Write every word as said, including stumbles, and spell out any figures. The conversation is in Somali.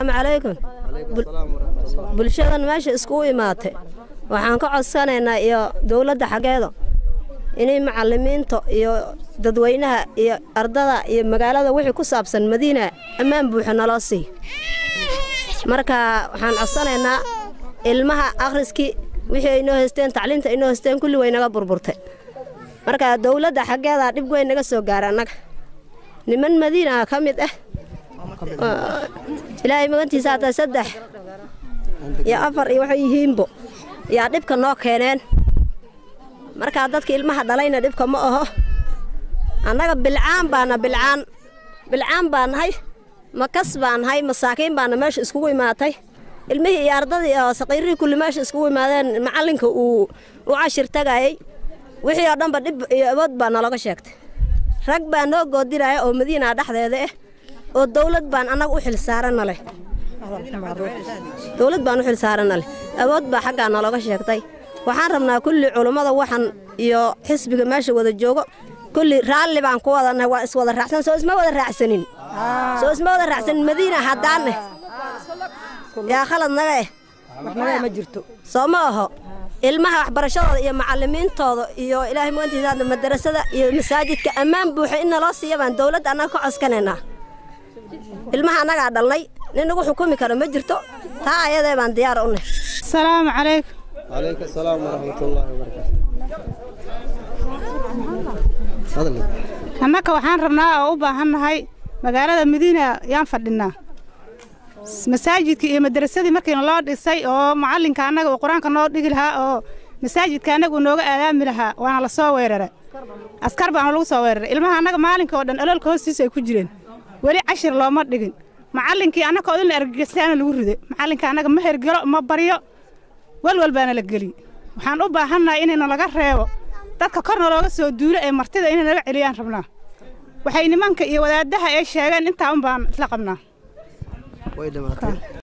عليكم bulshadan meesha isku imaatay waxaan ka codsanaynaa iyo dawladda xageedo inay macallimiinta iyo dadweynaha iyo ardada iyo magaalada wixii ku saabsan Madiina amaan buuxa nala sii marka waxaan codsanaynaa ilmaha akhriski wixii ay noo haysteen tacliinta ay noo haysteen kulli way naga burburtay marka dawladda xageeda dib weyn naga soo gaar anaga niman Madiina ka mid ah ilaahay magantiisa hada saddex ya afar iyo waxay yihiinbo yaa dhibka noo keeneen marka dadka ilmaha dhalayna dhibka ma aho annaga bilcaan baana bilcaan bilcaan baan hay makas baan hay masaakiin baana meesha isku imaatay ilmihii iyo ardadii oo saqiirii kulli meesha isku imaadeen macallinka uu u cashir tagayay wixii oo dhanba dhib iyo awood baan laga sheegtay rag baan noo goodinaya oo Madiina dhaxdeeda ah oo dawlad baan anaga u xil saaranale dawlad baan u xil saaranale awood baa xagga nalaga sheegtay waxaan rabnaa kulli culimada waxan iyo xisbiga meesha wada joogo kulli raalli baan ku wadanahay waa is wada raacsan soo isma wada raacsanin soo isma wada raacsanin Madiina hadaan yaa khalad naga eh waxna ma jirto soo ma aho ilmaha waxbarashadooda iyo macallimiintooda iyo ilaahay maantiisa madrasada iyo masaajidka amaan buuxa in loo siiyo baan dawladda anaga ka codsanaynaa ilmaha anaga dhalnay nin ugu xukumi karo ma jirto taa ayadee baan diyaar u nahay السلام عليكم وعليكم السلام ورحمة الله وبركاته تفضل annaka waxaan rabnaa oo u baahannahay magaalada Madiina yaan fadhinaa masaajidka iyo madrasadii markii loo dhisay oo macallinka anaga oo quraanka noo dhigi lahaa oo masaajidka anaga nooga aadaami lahaa waana la soo weeraray askar baan lagu soo weeraray ilmaha anaga maalinka oo dhan ololka hoostiisa ay ku jireen wali cashir looma dhigin macallinkii anaga oo in argagixisana lagu riday macallinka anaga ma hergalo ma bariyo walwal baana la gali waxaan u baahannahay inayna laga reebo dadka korna looga soo duulo ee martida inay naga celiyaan rabnaa waxay nimanka iyo wadaadaha ay sheegeen inta un baan isla qabnaa way dhamaatay